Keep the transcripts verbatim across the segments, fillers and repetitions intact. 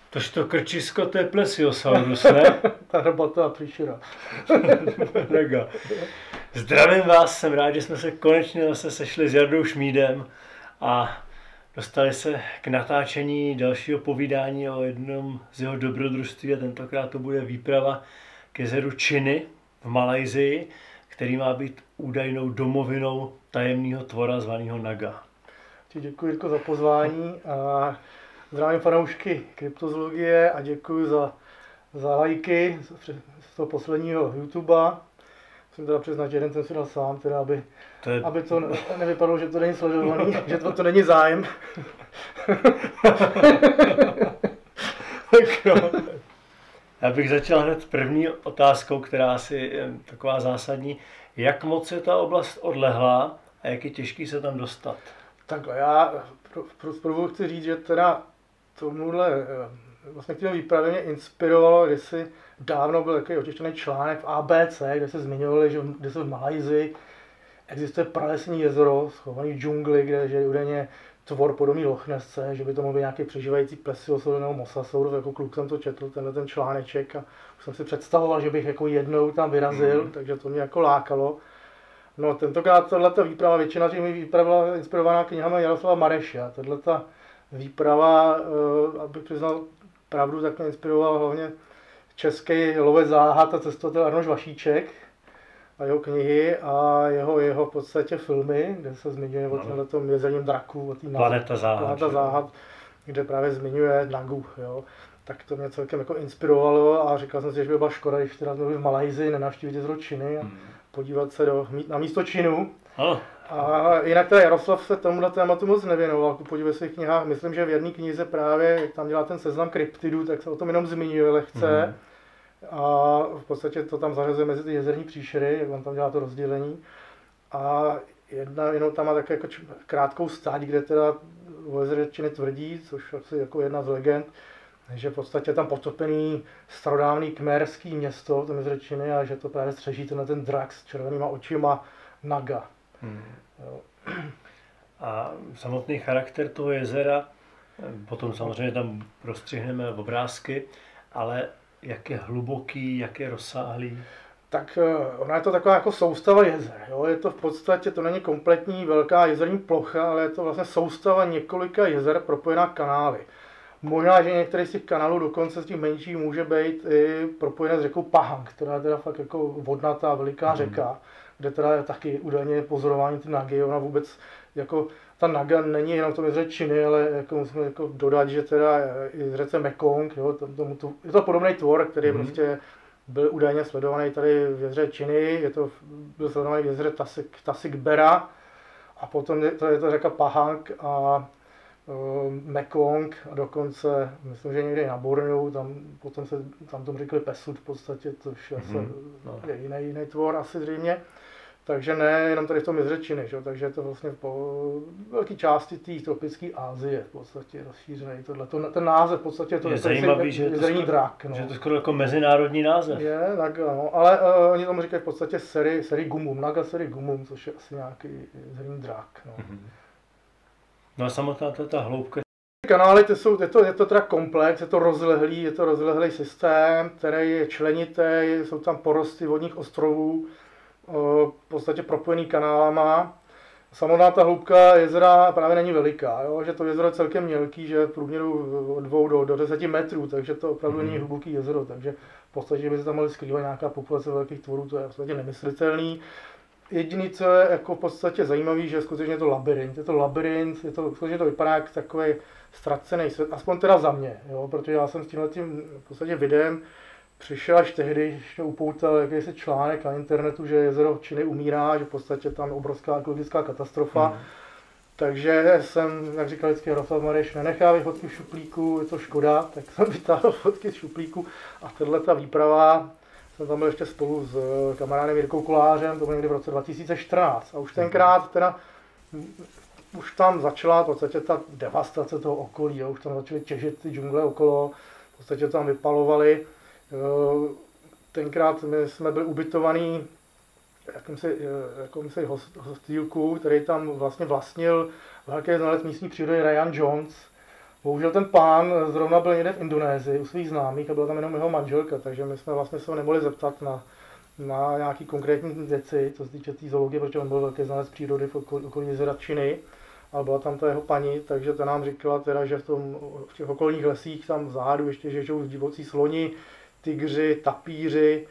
Tož to krčisko, to je plesiosaurus, ne? Ta robota příšera. Mega. Zdravím vás, jsem rád, že jsme se konečně zase sešli s Jardou Šmídem a dostali se k natáčení dalšího povídání o jednom z jeho dobrodružství a tentokrát to bude výprava k jezeru Činy v Malajsii, který má být údajnou domovinou tajemného tvora zvaného Naga. Děkuji Jirko za pozvání a zdravím fanoušky kryptozoologie a děkuji za, za lajky z toho posledního YouTubea. Musím teda přiznat, že jeden jsem si dal sám, teda aby, to je... aby to nevypadalo, že to není sledovaný, že to, to není zájem. Já bych začal hned první otázkou, která asi je taková zásadní. Jak moc je ta oblast odlehlá a jak je těžký se tam dostat? Takhle, já zprvu chci říct, že teda tomuhle vlastně k těm výpravě mě inspirovalo, když si dávno byl takový očištěný článek v A B C, kde se zmiňovali, že kde se v Malajsii existuje pralesní jezero, schovaný v džungli, kde je údajně tvor podobný Lochnesce, že by to mohl být nějaký přežívající plesiosaurus nebo mosasaurus, jako kluk jsem to četl, tenhle ten článeček a už jsem si představoval, že bych jako jednou tam vyrazil, mm. takže to mě jako lákalo. No tentokrát tato výprava, většina těch výprav byla inspirovaná knihami Jaroslava Mareša. Tato výprava, abych přiznal pravdu, tak mě inspiroval hlavně český lovec záhad a cestovatel Arnošt Vašíček a jeho knihy a jeho, jeho v podstatě filmy, kde se zmiňuje no. o tomto jezením draků, o té Planeta záhad, Planeta záhad, kde právě zmiňuje Nagu. Jo. Tak to mě celkem jako inspirovalo a říkal jsem si, že by byla škoda, když teda jsme v Malajsii nenavštívit jezero Činy a hmm. podívat se do, na místo Činu. Oh. A jinak teda Jaroslav se tomuhle tématu moc nevěnoval, podívej se v knihách, myslím, že v jedné knize právě, jak tam dělá ten seznam kryptidů, tak se o tom jenom zmiňuje lehce. Hmm. A v podstatě to tam zařazuje mezi ty jezerní příšery, jak on tam dělá to rozdělení. A jedna jenom tam má také jako krátkou stáť, kde teda o jezeře Činy tvrdí, což asi jako jedna z legend, že v podstatě tam potopený starodávný kmerský město, to jezeře Činy, a že to právě střeží tenhle ten drak s červenýma očima Naga. Hmm. A samotný charakter toho jezera, potom samozřejmě tam prostřihneme obrázky, ale jak je hluboký, jak je rozsáhlý? Tak ona je to taková jako soustava jezer. Jo? Je to v podstatě, to není kompletní velká jezerní plocha, ale je to vlastně soustava několika jezer propojená kanály. Možná, že některý z těch kanálů, dokonce z těch menších, může být i propojené s řekou Pahang, která je teda fakt jako vodnatá, veliká řeka, kde teda je taky údajně pozorování ty Nagy. Ona vůbec jako ta Naga není jenom v tom jezeře Činy, ale jako musíme jako dodat, že teda i z řece Mekong, jo, tomu, to, je to podobný tvor, který mm-hmm. prostě byl údajně sledovaný tady v jezeře Činy, je to, byl sledovaný v jezeře Tasik, Tasik Bera a potom je to, je to řeka Pahang a uh, Mekong a dokonce, myslím, že někde na Borneu, tam potom se tam tomu řekli Pesud v podstatě, což mm-hmm. je jiný, jiný tvor asi zřejmě. Takže ne jenom tady v tom jezeře Činy, že? Takže je to vlastně po velké části té tropické Asie v podstatě rozšířený. Tohle, ten název v podstatě to je, je zajímavý, že je to skoro, drak. No. Že je to skoro jako mezinárodní název. Je, tak no, ale uh, oni tomu říkají v podstatě seri, seri gumum, Naga seri gumum, což je asi nějaký jezerní drak. No, mm-hmm. no a samotná ta, ta hloubka. Kanály, to jsou, je, to, je to teda komplex, je to rozlehlý, je to rozlehlý systém, který je členitý, jsou tam porosty vodních ostrovů, v podstatě propojený kanálama. Samotná ta hloubka jezera právě není veliká, jo? Že to jezero je celkem mělký, že v průměru od dvou do, do deseti metrů, takže to opravdu mm. není hluboký jezero, takže v podstatě by se tam mohly skrývat nějaká populace velkých tvorů, to je v podstatě nemyslitelný. Jediné, co je jako v podstatě zajímavé, že skutečně je to labyrint, je to labyrint, je to, skutečně to vypadá jak takový ztracený svět, aspoň teda za mě, jo? Protože já jsem s tímhletím v podstatě videem přišel až tehdy, když to upoutal jakýsi článek na internetu, že jezero Činy umírá, že v podstatě tam obrovská ekologická katastrofa. Mm. Takže jsem, jak říkal vždycky Jaroslav Mareš, nenechávej fotky v šuplíku, je to škoda, tak jsem vytáhl fotky z šuplíku a tato výprava, jsem tam byl ještě spolu s kamarádem Jirkou Kolářem, to bylo někdy v roce dva tisíce čtrnáct a už tenkrát teda už tam začala v podstatě ta devastace toho okolí, jo, už tam začaly těžit ty džungle okolo, v podstatě tam vypalovali. Tenkrát my jsme byli ubytovaní v jakýmsi, jakýmsi hostýlku, který tam vlastně vlastnil velký znalec místní přírody Ryan Jones. Bohužel ten pán zrovna byl někde v Indonésii u svých známých a byla tam jenom jeho manželka, takže my jsme vlastně se ho nemohli zeptat na, na nějaký konkrétní věci, co se týče té zoologie, protože on byl velký znalec přírody v okolí jezera Činy, ale byla tam ta jeho paní, takže ta nám říkala teda, že v, tom, v těch okolních lesích tam vzadu ještě že žijou divocí sloni, tygři, tapíři,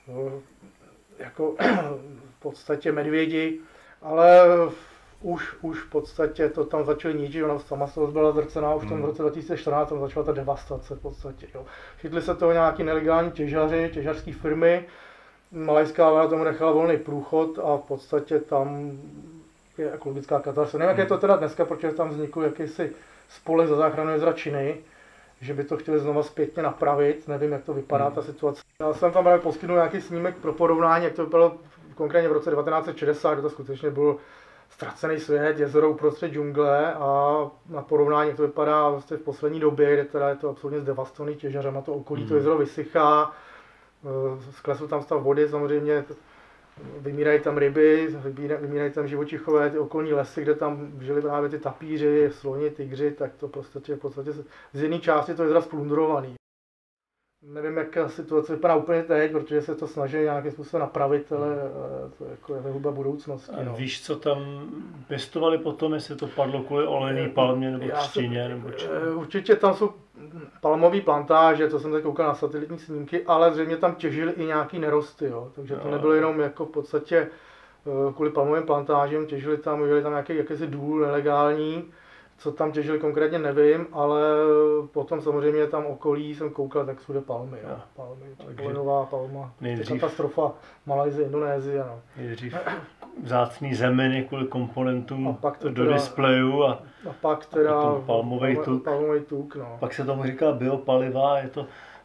jako v podstatě medvědi, ale už, už v podstatě to tam začali ničit, ona sama se byla zrcená, už tam v roce dva tisíce čtrnáct tam začala ta devastace v podstatě. Jo. Chytli se toho nějaký nelegální těžaři, těžařské firmy, malajská vláda tomu nechala volný průchod a v podstatě tam je ekologická katastrofa. Nevím, jak je to teda dneska, protože tam vznikl jakýsi spolek za záchranu jezera Činy, že by to chtěli znova zpětně napravit, nevím, jak to vypadá hmm. ta situace. Já jsem tam právě poskytnul nějaký snímek pro porovnání, jak to vypadalo konkrétně v roce devatenáct set šedesát, kdy to skutečně byl ztracený svět, jezero uprostřed džungle a na porovnání, jak to vypadá vlastně v poslední době, kde teda je to absolutně zdevastovaný těžařem, to okolí, hmm. to jezero vysychá, sklesl tam stav vody, samozřejmě vymírají tam ryby, vymírají tam živočichové, ty okolní lesy, kde tam žili právě ty tapíři, sloni, tygři, tak to prostě v podstatě z jedné části to jezero splundrovaný. Nevím, jak situace vypadá úplně teď, protože se to snaží nějakým způsobem napravit, ale to je jako huba budoucnosti. No. Víš, co tam pěstovali potom, jestli to padlo kvůli olejný palmě nebo třtině? Nebo určitě tam jsou palmové plantáže, to jsem teď koukal na satelitní snímky, ale zřejmě tam těžili i nějaký nerosty, jo. Takže to nebylo jenom jako v podstatě kvůli palmovým plantážím, těžili tam, měli tam nějaký jakýsi důl nelegální. Co tam těžili konkrétně nevím, ale potom samozřejmě tam okolí jsem koukal, tak všude palmy, jo. Palmy, Polinová palma, nejdřív, katastrofa Malajzie, Indonésie, no. Nejdřív vzácný zeminy kvůli komponentům a pak do teda, displejů a, a pak teda a palmový tuk. Palmový tuk, no. Pak se tomu říká biopaliva, je to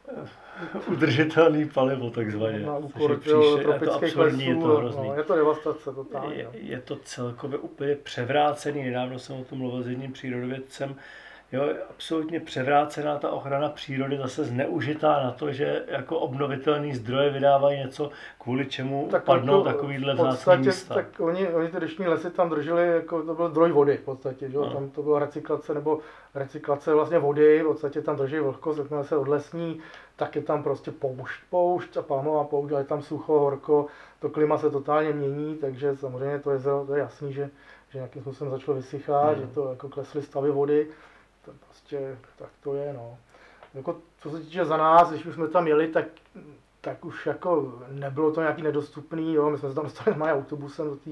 udržitelný palivo takzvaně. Na úkor tropických lesů, je to hrozný. No, je to devastace totálně. Je, je to celkově úplně převrácený, nedávno jsem o tom mluvil s jedním přírodovědcem, jo, je absolutně převrácená ta ochrana přírody, zase zneužitá na to, že jako obnovitelný zdroje vydávají něco, kvůli čemu tak padnou jako, takovýhle vzácný místa. Tak oni, oni ty deštní lesy tam drželi, jako to byl zdroj vody v podstatě, že? No. Tam to byla recyklace nebo recyklace vlastně vody, v podstatě tam drží vlhkost, jakmile se odlesní, tak je tam prostě poušť, poušť a palmová poušť, ale je tam sucho, horko, to klima se totálně mění, takže samozřejmě to je, to je jasný, že, že nějakým způsobem začalo vysychat, mm. že to jako klesly stavy vody. To prostě, tak to je, no. Jako, co se týče za nás, když už jsme tam jeli, tak, tak už jako nebylo to nějaký nedostupný, jo. My jsme se tam dostali normálně autobusem do té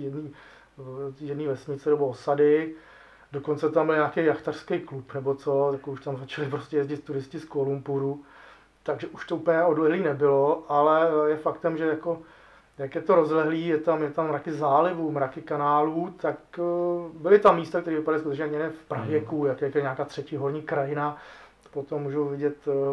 jedné vesnice nebo osady. Dokonce tam byl nějaký jachtařský klub nebo co, tak už tam začali prostě jezdit turisti z Kuala Lumpuru. Takže už to úplně odlehlý nebylo, ale je faktem, že jako jak je to rozlehlý, je tam, je tam mraky zálivů, mraky kanálů, tak uh, byly tam místa, které vypadaly skutečně někde v pravěku, jak, jak je nějaká třetí horní krajina. Potom můžou vidět, uh,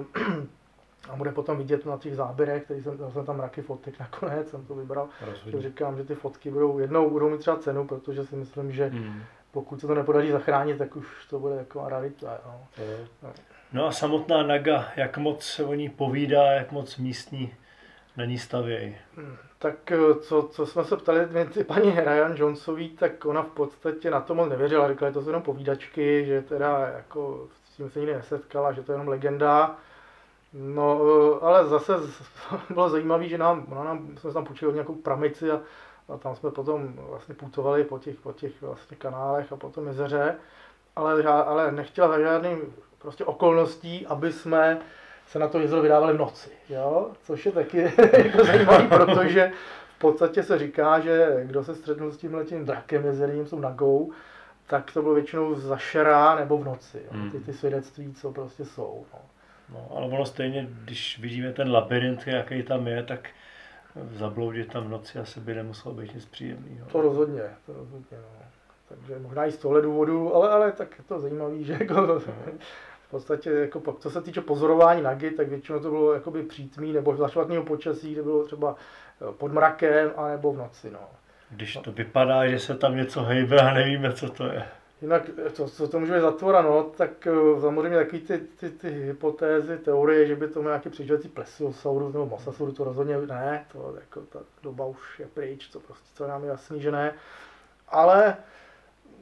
a bude potom vidět na těch záběrech, který jsem, jsem tam mraky fotek nakonec, jsem to vybral. Že říkám, že ty fotky budou, jednou budou mít třeba cenu, protože si myslím, že hmm. pokud se to nepodaří zachránit, tak už to bude jako rarita. No. No. no a samotná Naga, jak moc se o ní povídá, jak moc místní na ní stavějí? Hmm. Tak co, co jsme se ptali ty paní Ryan Jonesový, tak ona v podstatě na to moc nevěřila, říkala, že to jsou jenom povídačky, že teda jako s tím se nikdy nesetkala, že to je jenom legenda. No, ale zase bylo zajímavé, že nám, ona nám, jsme tam půjčili nějakou pramici a, a tam jsme potom vlastně putovali po těch, po těch vlastně kanálech a po tom jezeře, ale, ale nechtěla za žádným prostě okolností, aby jsme se na to jezero vydávali v noci, jo? Což je taky jako zajímavý, protože v podstatě se říká, že kdo se střetnul s tímhletím drakem jezerním, s tou Nagou, tak to bylo většinou za šera nebo v noci, jo? Ty, ty svědectví, co prostě jsou. No. No, ale ono stejně, když vidíme ten labyrint, jaký tam je, tak zabloudit tam v noci asi by nemuselo být nic příjemného. To rozhodně, to rozhodně, no. Takže možná i z tohle důvodu, ale, ale tak je to zajímavý, že jako... No. V podstatě, jako, co se týče pozorování Nagy, tak většinou to bylo jakoby přítmí nebo za špatného počasí, kde bylo třeba pod mrakem, anebo v noci. No. Když to vypadá, že se tam něco hejbe a nevíme, co to je. Jinak, co, co to může být zatvora, no, tak samozřejmě takový ty, ty, ty hypotézy, teorie, že by to měl nějaký přižívající plesiosaurus nebo mosasaurus, to rozhodně ne, to jako ta doba už je pryč, to prostě co nám je jasný, že ne. Ale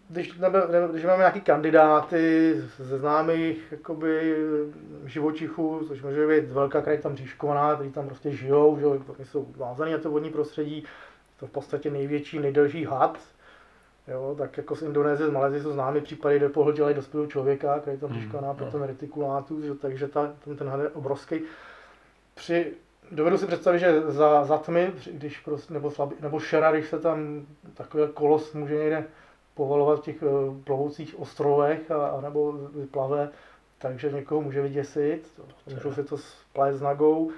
když, nebe, ne, když máme nějaký kandidáty ze známých jakoby, živočichů, což může být velká kraj tam říškovaná, kteří tam prostě žijou, že jsou vázaný na to vodní prostředí, to v podstatě největší, nejdelší had. Jo, tak jako z Indonésie, z Malajsie jsou známý případy, kde pohltili dospělého člověka, který tam říškovaná pro ten retikulátus, že, takže ta, ten, ten had je obrovský. Při, dovedu si představit, že za, za tmy, když prostě, nebo, slabý, nebo šera, když se tam takový kolos může někde povalovat v těch plovoucích ostrovech a, a nebo vyplave, takže někoho může vyděsit, můžou si to splést s nagou.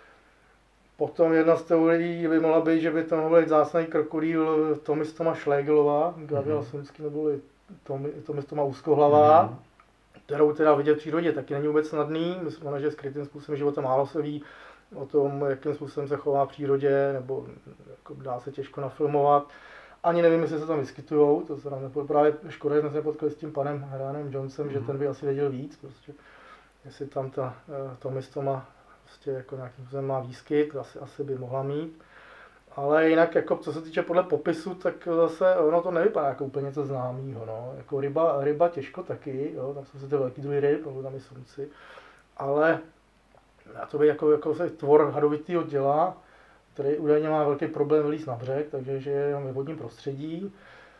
Potom jedna z teorií by mohla být, že by to mohl být zásný krokodýl Tomistoma schlegelová, Gabriel mm-hmm. Sunský, nebo Tomistoma úzkohlavá, mm-hmm. kterou teda vidět v přírodě taky není vůbec snadný. Myslím, že skrytým způsobem života málo se ví o tom, jakým způsobem se chová v přírodě, nebo jako dá se těžko nafilmovat. Ani nevím, jestli se tam vyskytujou, to se nám nepotkali, právě škoda, že jsme se nepotkali s tím panem Ryanem Johnsonem, mm-hmm. že ten by asi věděl víc, prostě, jestli tam ta uh, Tomistoma prostě jako nějakým způsobem má výskyt, asi, asi by mohla mít. Ale jinak, jako, co se týče podle popisu, tak zase ono to nevypadá jako úplně něco známého. No. Jako ryba, ryba těžko taky, jo, tam jsou se ty velký druhy ryb, nebo tam i sumci. Ale to by jako, jako se tvor hadovitýho těla, který údajně má velký problém vylízt na břeh, takže že je ve vodním prostředí.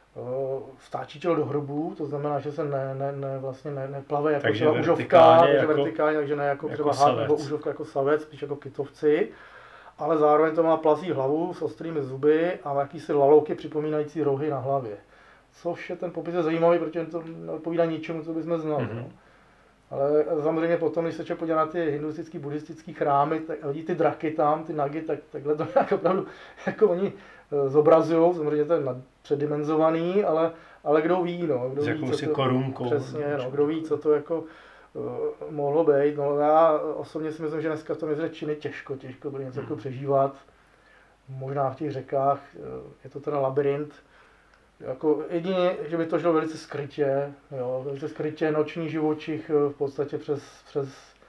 Vtáčí tělo do hrobu, to znamená, že se ne, ne, ne, vlastně ne, neplave jako takže třeba užovka, takže jako, vertikálně, takže ne jako, jako třeba had nebo užovka jako savec, spíš jako kytovci. Ale zároveň to má plazí hlavu s ostrými zuby a jakýsi lalouky připomínající rohy na hlavě. Což je ten popis je zajímavý, protože to neodpovídá ničemu, co bychom znali. Mm-hmm. No. Ale samozřejmě potom, když se člověk podívá na ty hinduistické, buddhistické chrámy, tak vidí ty draky tam, ty nagy, tak takhle to nějak opravdu jako oni zobrazují, samozřejmě to je předimenzovaný, ale, ale kdo ví, no, kdo ví, co to, korunkou, přesně, no, kdo ví, co to jako uh, mohlo být. No, já osobně si myslím, že dneska v tom jezeře Činy těžko, těžko bylo něco hmm. jako přežívat, možná v těch řekách, je to teda labyrint. Jako jedině, že by to šlo velice skrytě, jo, velice skrytě, noční živočich v podstatě přes, přes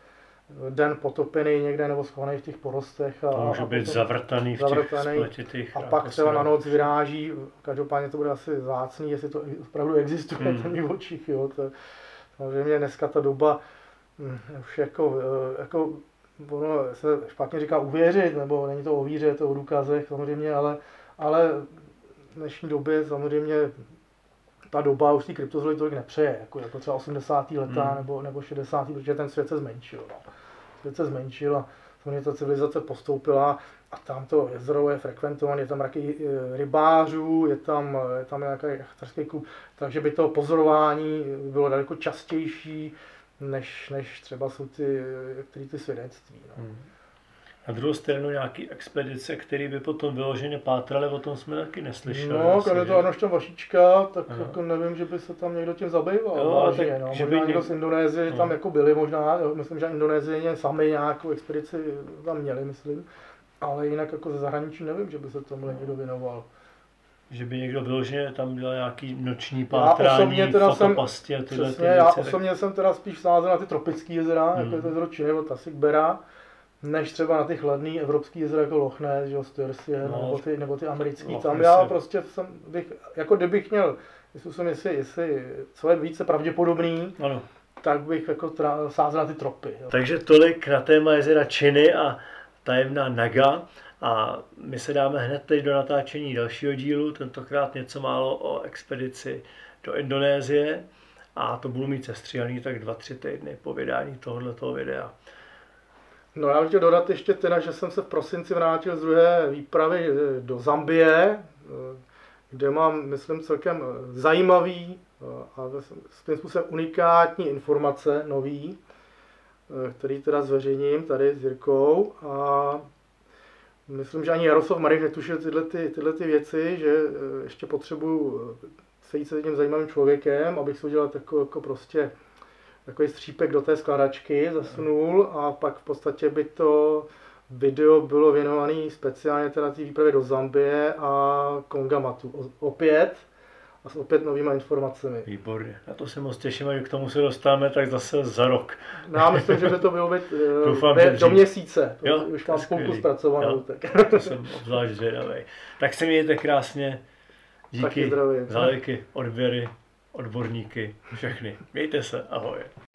den potopený někde nebo schovaný v těch porostech. A, to může a být zavrtaný v těch spletitých. A pak třeba na noc vyráží, každopádně to bude asi vzácný, jestli to opravdu existuje, hmm. ten živočich. Jo, to, samozřejmě dneska ta doba už jako, jako ono se špatně říká uvěřit, nebo není to o víře, je to o důkazech samozřejmě, ale, ale v dnešní době samozřejmě ta doba už ty kryptozoologie tolik nepřeje, jako, jako třeba osmdesátá leta hmm. nebo, nebo šedesátá, protože ten svět se zmenšil. No. Svět se zmenšil a samozřejmě ta civilizace postoupila a tam to jezero je frekventované, je tam raky rybářů, je tam, je tam nějaký jachtařský klub, takže by to pozorování bylo daleko častější, než, než třeba jsou ty, který ty svědectví. No. Hmm. Na druhou stranu nějaký expedice, které by potom vyloženě pátraly, o tom jsme taky neslyšeli. No, když je to Arnošta Vašička, tak jako nevím, že by se tam někdo tím zabýval. Jo, vážně, tak, no. Že možná by někdo z Indonésie, že tam jako byli možná, jo, myslím, že Indonésie sami nějakou expedici tam měli, myslím. Ale jinak jako ze zahraničí nevím, že by se tomu někdo věnoval. Že by někdo vyloženě tam dělal nějaký noční pátrání, fotopasti a tyhle přesně, ty věci. Já osobně tak... jsem teda spíš sázel na ty tropické jezera, hmm. jako je to jezero Činy nebo Tasik Bera, než třeba na ty chladný evropský jezera jako Loch Ness, že Störsie, no, nebo ty, nebo ty americký. Tam já je... prostě jsem, bych, jako kdybych měl, jestli jsem jestli, jestli co je více pravděpodobný, ano. tak bych jako tra, sázel na ty tropy. Jo. Takže tolik na téma jezera Činy a tajemná Naga. A my se dáme hned teď do natáčení dalšího dílu, tentokrát něco málo o expedici do Indonésie. A to budu mít sestříhaný tak dva, tři týdny po vydání tohoto videa. No já bych chtěl dodat ještě teda, že jsem se v prosinci vrátil z druhé výpravy do Zambie, kde mám, myslím, celkem zajímavý a svým způsobem unikátní informace nový, který teda zveřejním tady s Jirkou. A myslím, že ani Jaroslav Marek netušil tyhle, ty, tyhle ty věci, že ještě potřebuju sejít se jedním zajímavým člověkem, abych si udělal takový jako prostě takový střípek do té skladačky, zasunul a pak v podstatě by to video bylo věnované speciálně teda té výpravě do Zambie a Kongamatu. Opět a s opět novýma informacemi. Výborně. Na to se moc těším, že k tomu se dostáváme tak zase za rok. No, já myslím, že by to bylo být Doufám, do měsíce. Jo, už mám spoustu zpracovanou. Tak. To jsem obzvlášť zvědavý. Tak se mějte krásně. Díky za lajky, odběry odborníky, všechny. Mějte se, ahoj.